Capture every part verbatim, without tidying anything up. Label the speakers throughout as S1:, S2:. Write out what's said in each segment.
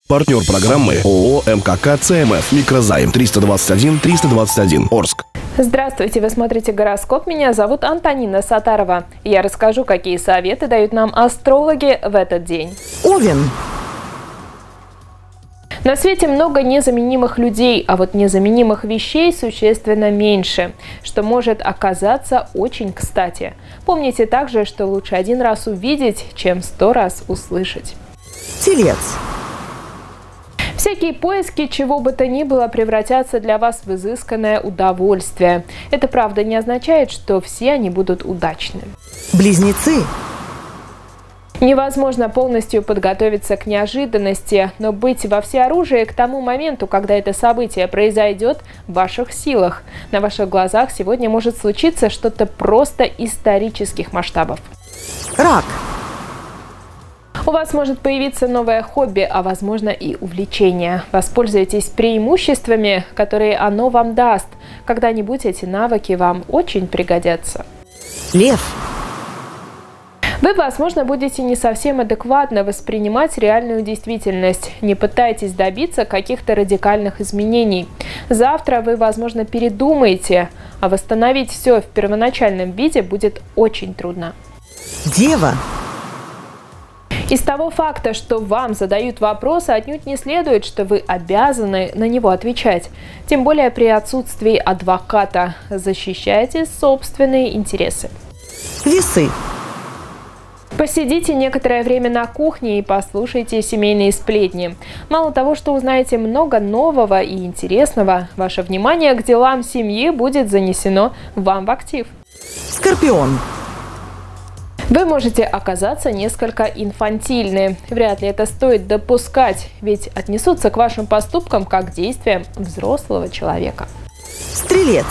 S1: Партнер программы ООО МКК ЦМФ. Микрозайм триста двадцать один триста двадцать один. Орск.
S2: Здравствуйте, вы смотрите «Гороскоп». Меня зовут Антонина Сатарова. Я расскажу, какие советы дают нам астрологи в этот день.
S3: Овен.
S2: На свете много незаменимых людей, а вот незаменимых вещей существенно меньше, что может оказаться очень кстати. Помните также, что лучше один раз увидеть, чем сто раз услышать.
S3: Телец.
S2: Всякие поиски чего бы то ни было превратятся для вас в изысканное удовольствие. Это, правда, не означает, что все они будут удачны.
S3: Близнецы.
S2: Невозможно полностью подготовиться к неожиданности, но быть во всеоружии к тому моменту, когда это событие произойдет, в ваших силах. На ваших глазах сегодня может случиться что-то просто исторических масштабов.
S3: Рак.
S2: У вас может появиться новое хобби, а возможно и увлечение. Воспользуйтесь преимуществами, которые оно вам даст. Когда-нибудь эти навыки вам очень пригодятся.
S3: Лев.
S2: Вы, возможно, будете не совсем адекватно воспринимать реальную действительность. Не пытайтесь добиться каких-то радикальных изменений. Завтра вы, возможно, передумаете, а восстановить все в первоначальном виде будет очень трудно.
S3: Дева.
S2: Из того факта, что вам задают вопросы, отнюдь не следует, что вы обязаны на него отвечать. Тем более при отсутствии адвоката. Защищайте собственные интересы.
S3: Весы.
S2: Посидите некоторое время на кухне и послушайте семейные сплетни. Мало того, что узнаете много нового и интересного, ваше внимание к делам семьи будет занесено вам в актив.
S3: Скорпион.
S2: Вы можете оказаться несколько инфантильны. Вряд ли это стоит допускать, ведь отнесутся к вашим поступкам как к действиям взрослого человека.
S3: Стрелец.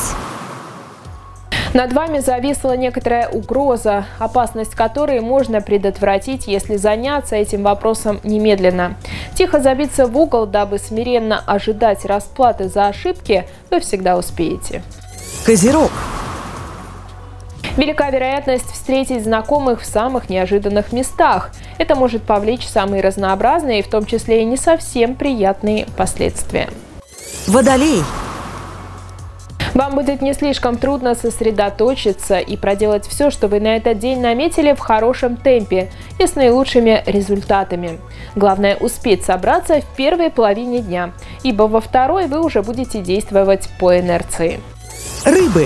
S2: Над вами зависла некоторая угроза, опасность которой можно предотвратить, если заняться этим вопросом немедленно. Тихо забиться в угол, дабы смиренно ожидать расплаты за ошибки, вы всегда успеете.
S3: Козерог.
S2: Велика вероятность встретить знакомых в самых неожиданных местах. Это может повлечь самые разнообразные, в том числе и не совсем приятные последствия.
S3: Водолей.
S2: Вам будет не слишком трудно сосредоточиться и проделать все, что вы на этот день наметили, в хорошем темпе и с наилучшими результатами. Главное успеть собраться в первой половине дня, ибо во второй вы уже будете действовать по инерции.
S3: Рыбы.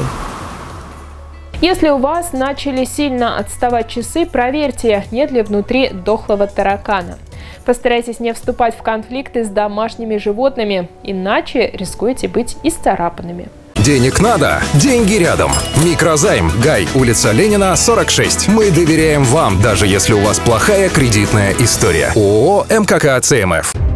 S2: Если у вас начали сильно отставать часы, проверьте, нет ли внутри дохлого таракана. Постарайтесь не вступать в конфликты с домашними животными, иначе рискуете быть исцарапанными.
S4: Денег надо, деньги рядом. Микрозайм, Гай, улица Ленина, сорок шесть. Мы доверяем вам, даже если у вас плохая кредитная история. ООО МКК ЦМФ.